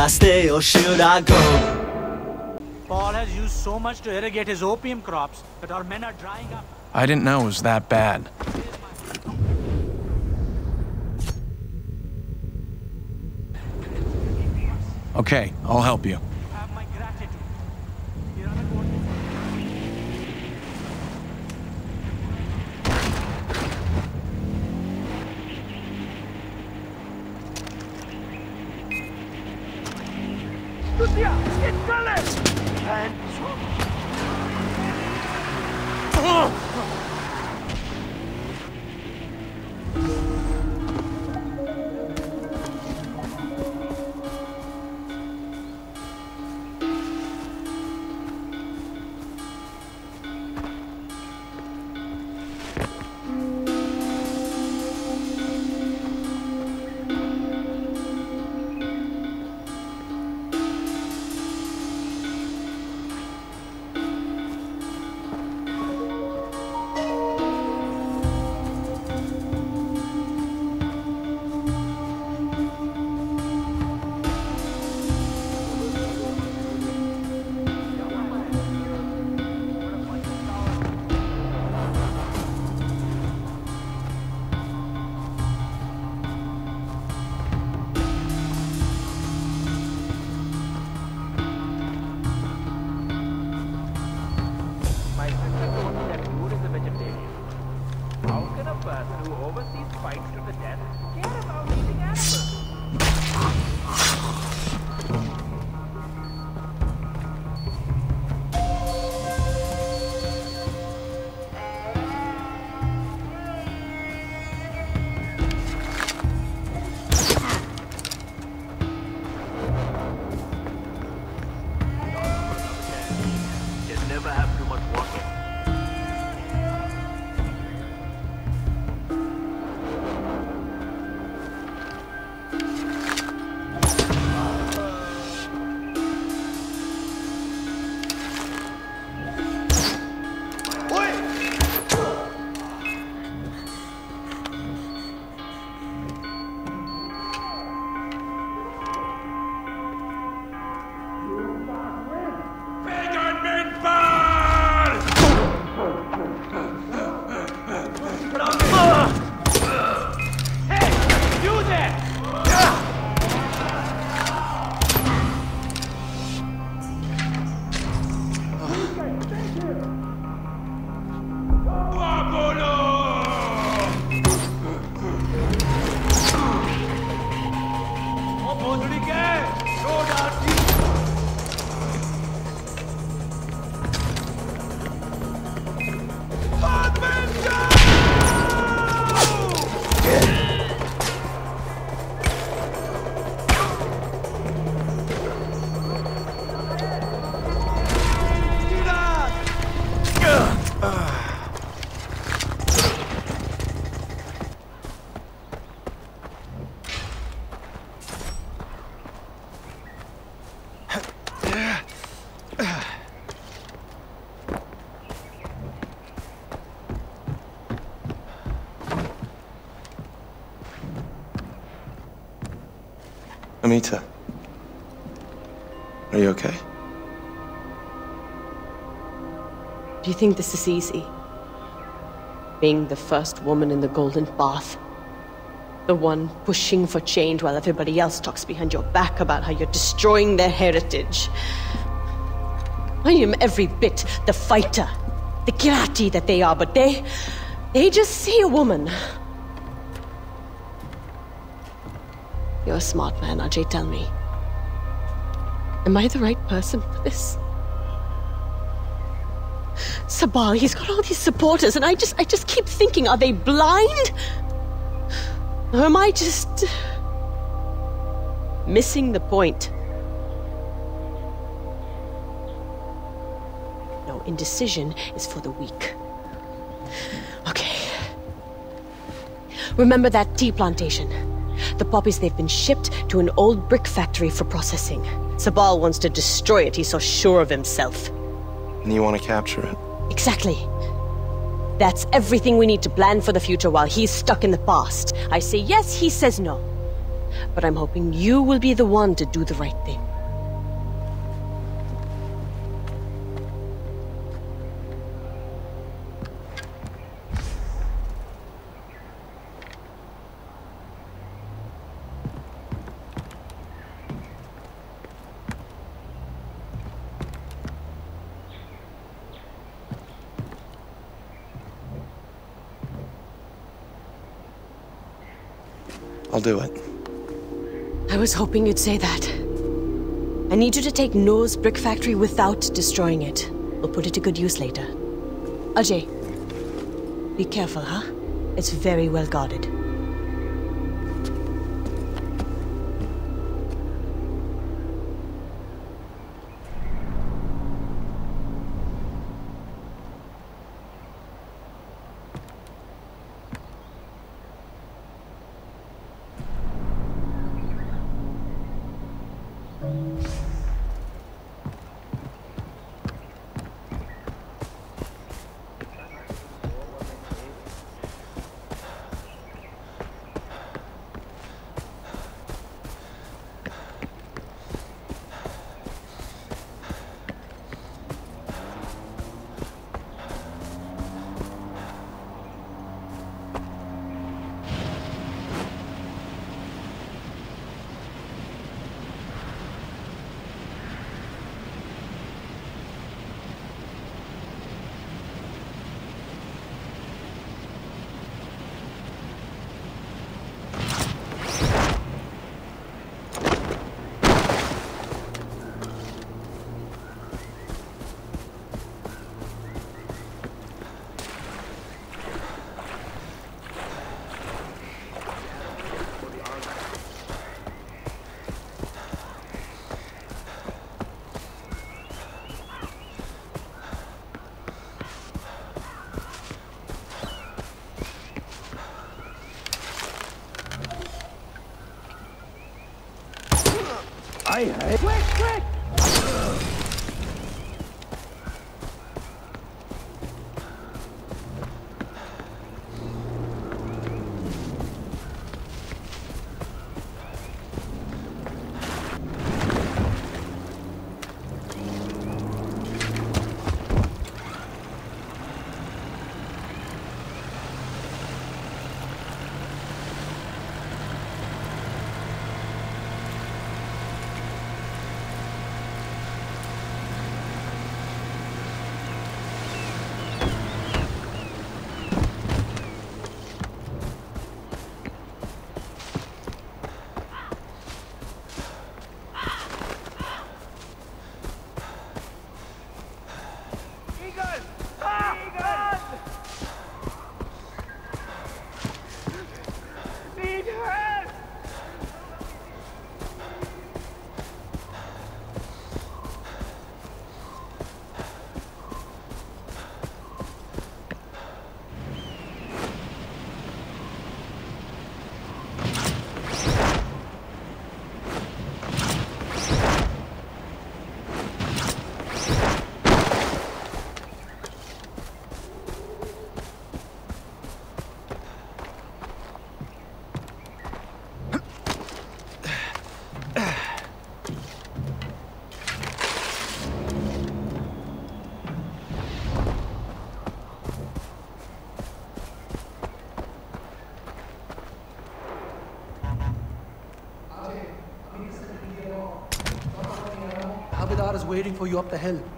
I stay or should I go? Paul has used so much to irrigate his opium crops that our men are drying up. I didn't know it was that bad. Okay, I'll help you. Have my gratitude. You're unavoidable. My sister told me that food is a vegetarian. How can a person who oversees fights to the death care about eating animals? Just never have too much walking. Amita, are you okay? Do you think this is easy? Being the first woman in the Golden Bath. The one pushing for change while everybody else talks behind your back about how you're destroying their heritage. I am every bit the fighter, the Kirati that they are, but they just see a woman. You're a smart man, Ajay, tell me. Am I the right person for this? Sabal, he's got all these supporters, and I just keep thinking, are they blind? Or am I just missing the point? No, indecision is for the weak. Okay. Remember that tea plantation? The poppies, they've been shipped to an old brick factory for processing. Sabal wants to destroy it, he's so sure of himself. And you want to capture it? Exactly. That's everything we need to plan for the future while he's stuck in the past. I say yes, he says no. but I'm hoping you will be the one to do the right thing. I'll do it. I was hoping you'd say that. I need you to take Noah's brick factory without destroying it. We'll put it to good use later. Ajay, be careful, huh? It's very well guarded. Quick! Habidar is waiting for you up the hill.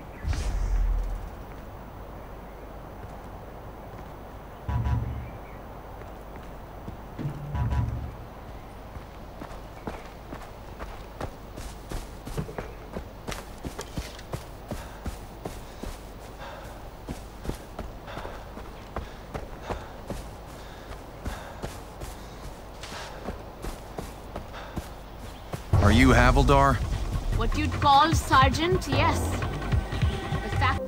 Are you Havildar? What you'd call Sergeant, yes. The fact...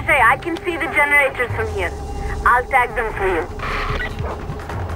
say, I can see the generators from here. I'll tag them for you.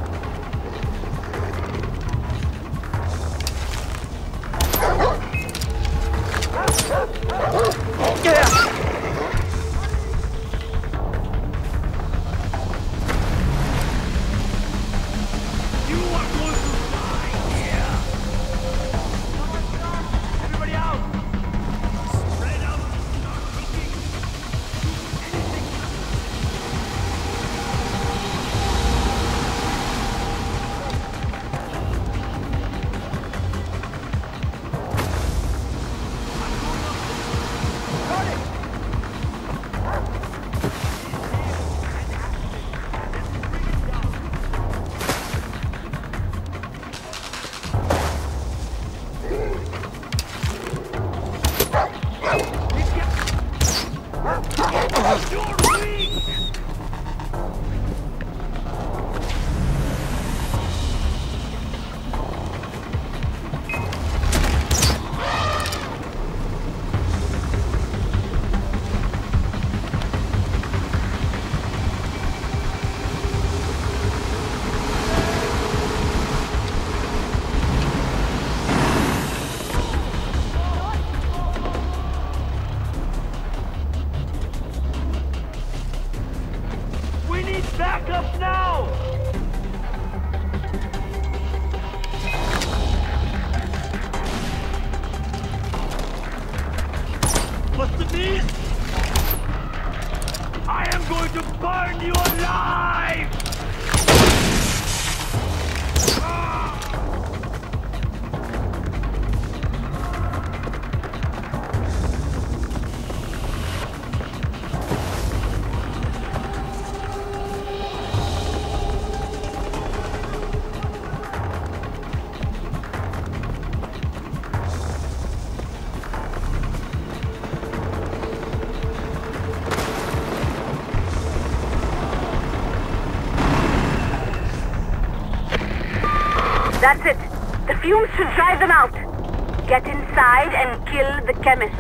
Backup now! What's the deal? I am going to burn you alive! That's it. The fumes should drive them out. Get inside and kill the chemist.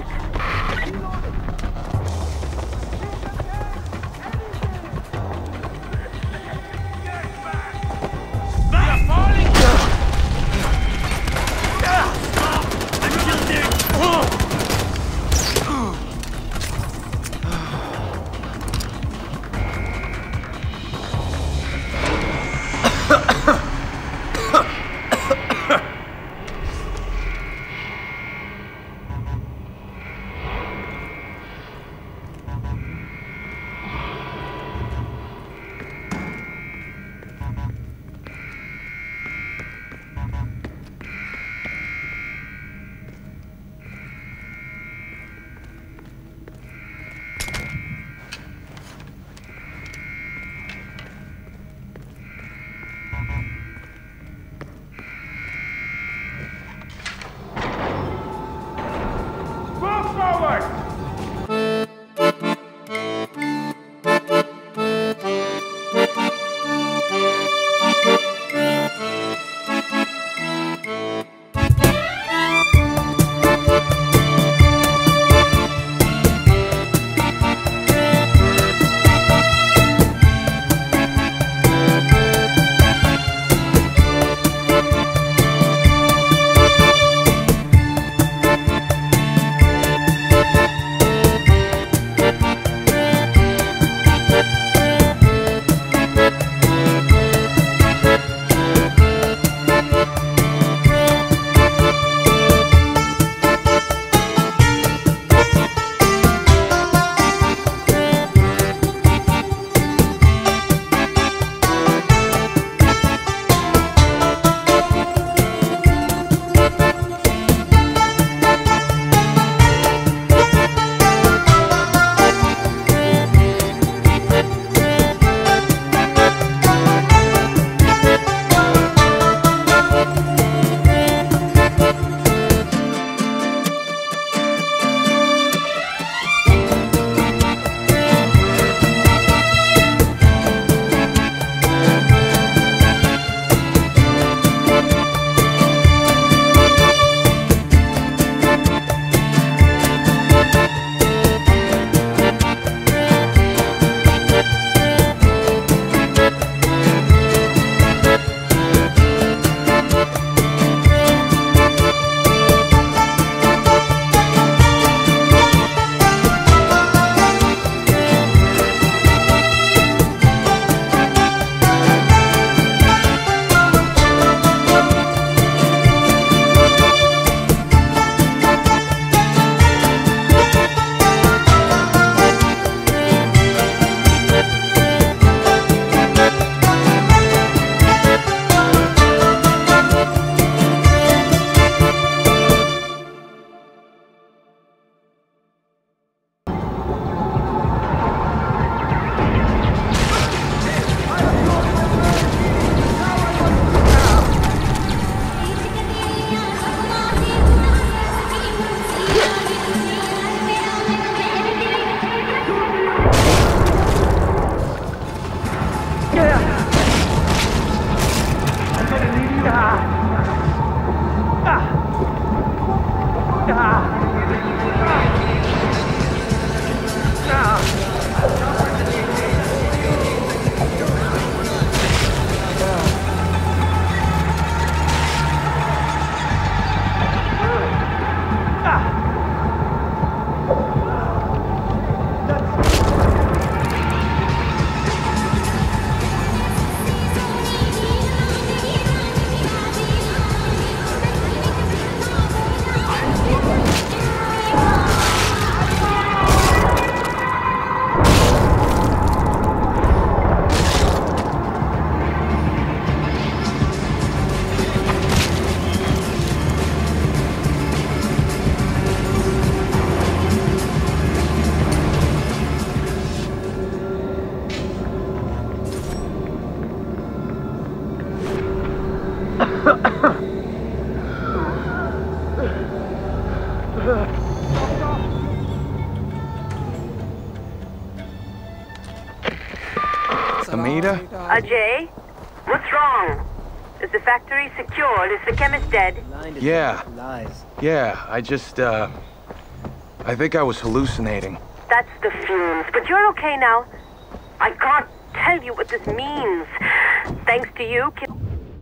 Amita? Ajay? What's wrong? Is the factory secured? Is the chemist dead? Yeah. Yeah, I just, I think I was hallucinating. That's the fumes. But you're okay now. I can't tell you what this means. Thanks to you,